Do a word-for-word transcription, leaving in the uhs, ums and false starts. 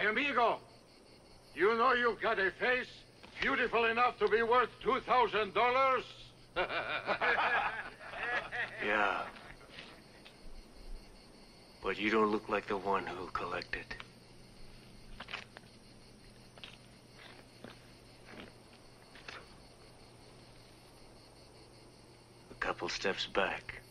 amigo, you know you've got a face beautiful enough to be worth two thousand dollars? Yeah. But you don't look like the one who'll collect it. A couple steps back.